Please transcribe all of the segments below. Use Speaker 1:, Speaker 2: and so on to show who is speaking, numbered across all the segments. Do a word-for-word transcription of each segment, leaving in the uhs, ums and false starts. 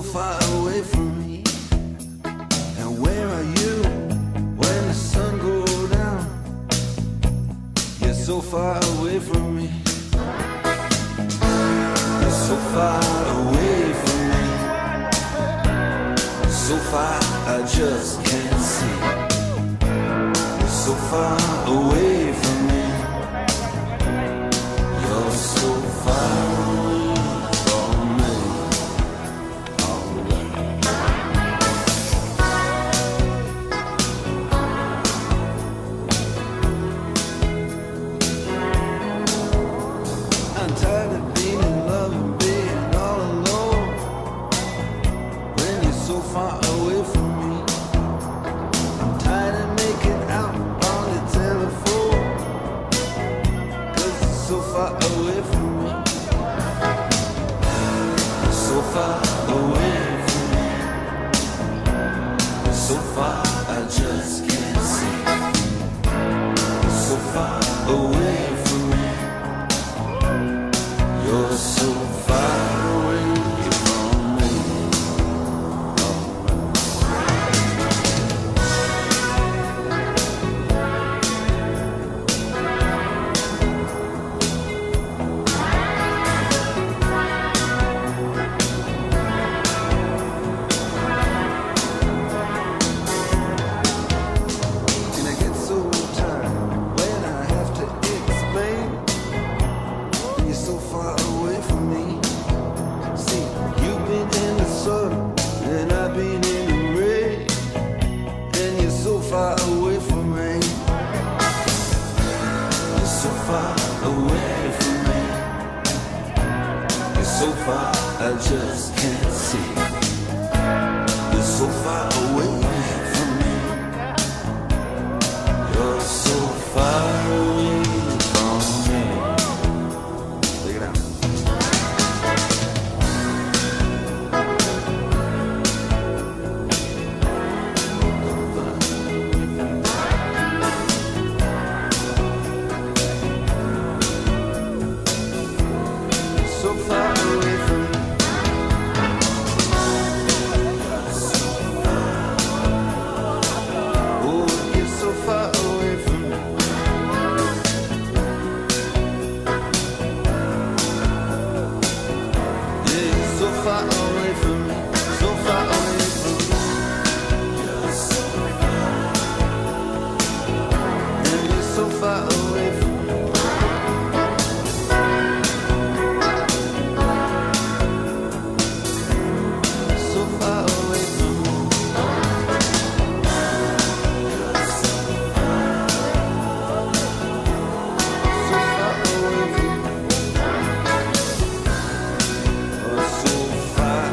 Speaker 1: far away from me. And where are you when the sun goes down? You're so far away from me. You're so far away from me. So far I just can't see. You're so far away from me. You're so far away from me. I'm tired of being in love and being all alone when you're so far away from me. I'm tired of making out on the telephone, 'cause you're so far away from me. You're so far away from me. You're so far I just can't see. You're so far away from me. You're so far away from me. And I get so tired when I have to explain. And you're so far away from me. See, you've been in the sun and I've been in the rain, and you're so far away from me. You're so far away from me. You're so far I just can't see. You're so far away from me. You're so far away from me. Take it out. So far away from me. Oh, you're so far away from me. Yeah, you're so far away from me. So far away from me. And you're so far away from me. So far away from me. So far away from me. Oh, so far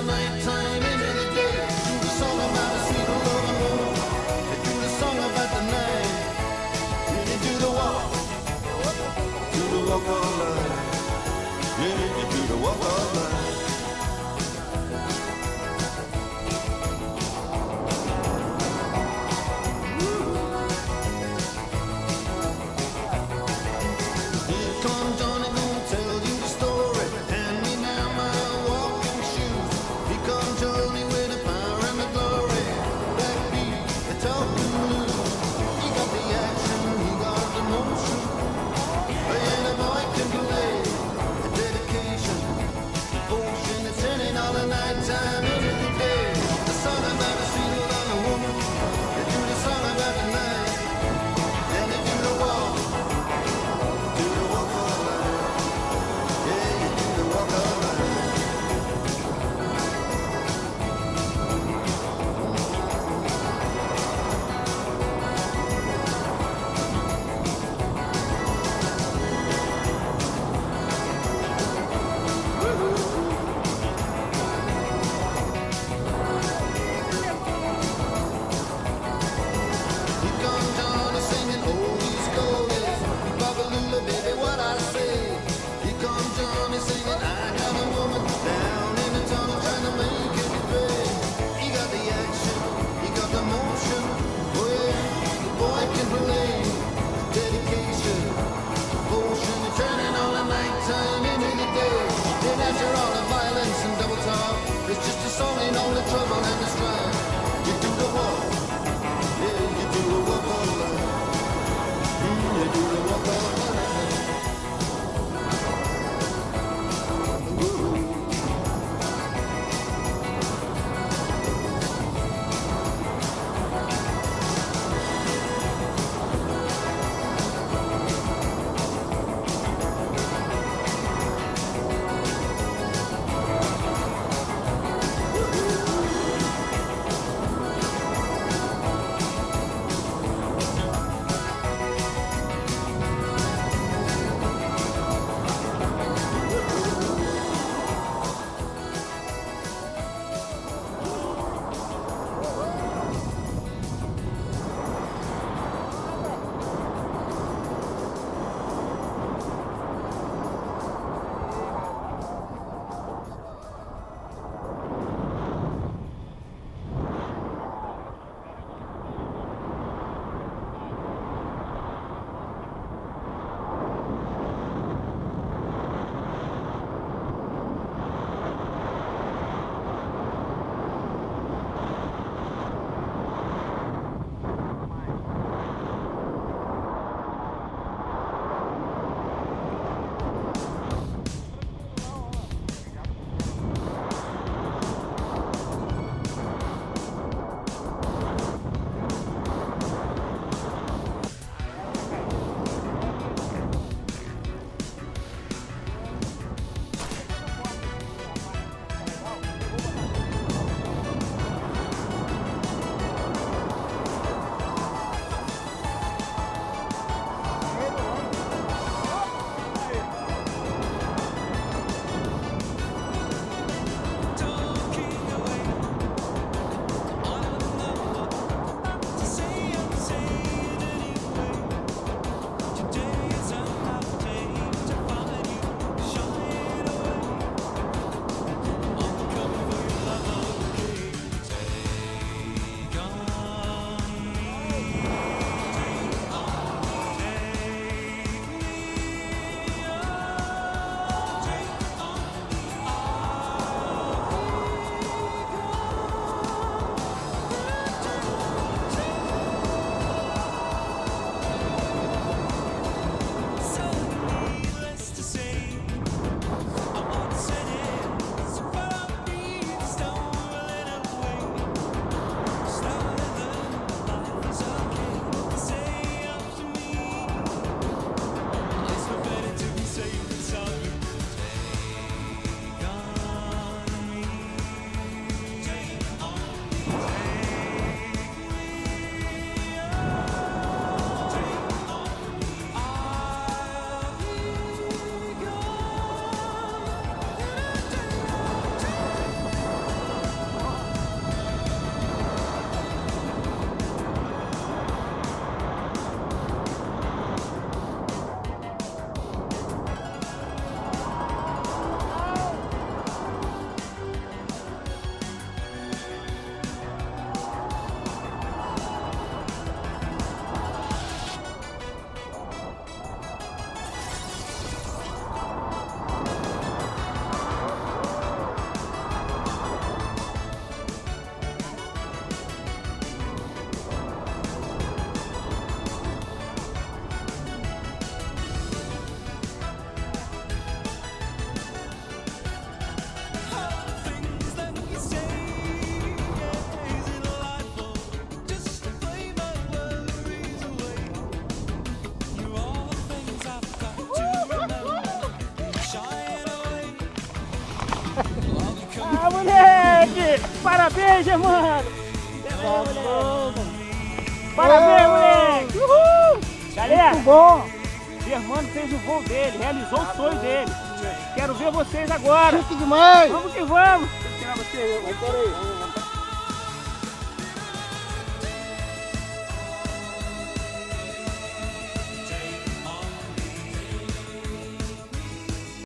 Speaker 1: the nighttime into the day. Do the song about a sweet loving woman. They do the song about the night. You do the walk, do the walk of life. Yeah, you do the walk of life.
Speaker 2: moleque! Parabéns, Germano! Parabéns, moleque! Uhul! Galera,
Speaker 3: muito bom!
Speaker 2: Germano fez o voo dele, realizou o sonho dele. Quero ver vocês agora!
Speaker 3: Chique demais!
Speaker 2: Vamos que vamos! Deixa eu tirar você.